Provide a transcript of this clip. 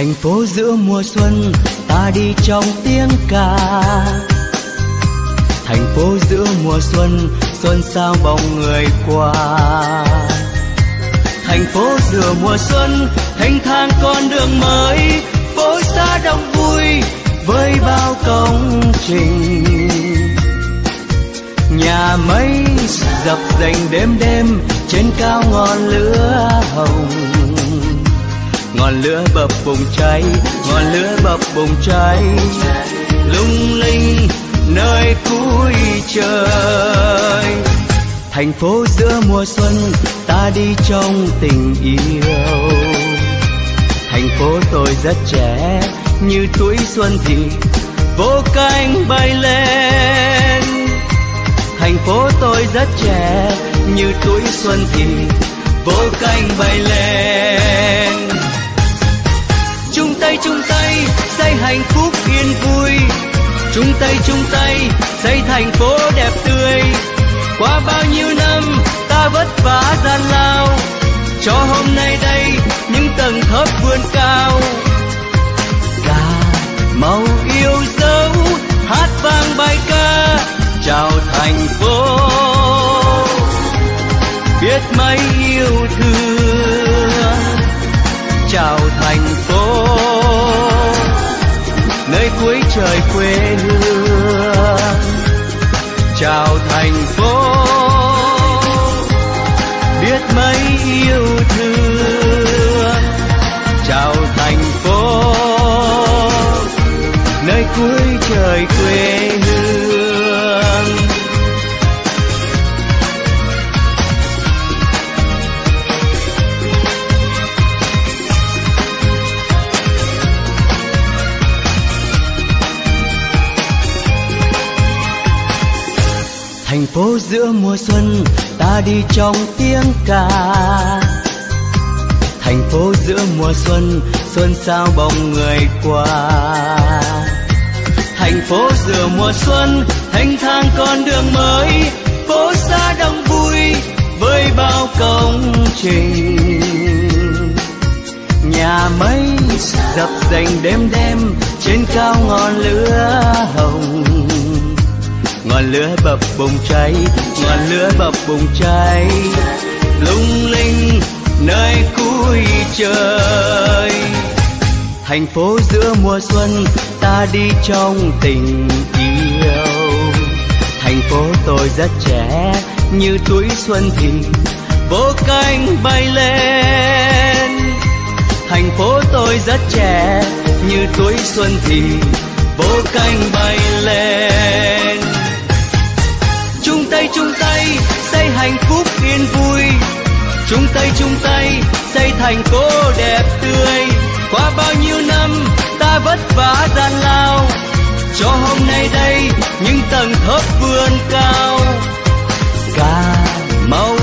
Thành phố giữa mùa xuân ta đi trong tiếng ca. Thành phố giữa mùa xuân, xuân sao bóng người qua. Thành phố giữa mùa xuân thanh thang con đường mới, phố xa đông vui với bao công trình. Nhà máy dập dềnh đêm đêm, trên cao ngọn lửa hồng. Ngọn lửa bập bùng cháy, ngọn lửa bập bùng cháy, lung linh nơi cuối trời. Thành phố giữa mùa xuân ta đi trong tình yêu. Thành phố tôi rất trẻ, như tuổi xuân thì vỗ cánh bay lên. Thành phố tôi rất trẻ, như tuổi xuân thì vỗ cánh bay lên. Chung tay xây hạnh phúc yên vui. Chung tay xây thành phố đẹp tươi. Qua bao nhiêu năm ta vất vả gian lao, cho hôm nay đây những tầng thấp vươn cao. Gà màu yêu dấu hát vang bài ca chào thành phố. Biết mấy yêu thương chào thành phố, nơi cuối trời quê hương. Chào thành phố, biết mấy yêu thương. Chào thành phố, nơi cuối trời quê hương. Thành phố giữa mùa xuân ta đi trong tiếng ca. Thành phố giữa mùa xuân, xuân sao bóng người qua. Thành phố giữa mùa xuân thanh thang con đường mới, phố xa đông vui với bao công trình. Nhà máy dập dềnh đêm đêm, trên cao ngọn lửa hồng. Ngọn lửa bập bùng cháy, ngọn lửa bập bùng cháy, lung linh nơi cuối trời. Thành phố giữa mùa xuân ta đi trong tình yêu. Thành phố tôi rất trẻ, như tuổi xuân thì vỗ cánh bay lên. Thành phố tôi rất trẻ, như tuổi xuân thì vỗ cánh bay lên. Chung tay xây hạnh phúc yên vui. Chung tay xây thành phố đẹp tươi. Qua bao nhiêu năm ta vất vả gian lao, cho hôm nay đây những tầng thấp vươn cao. Gà màu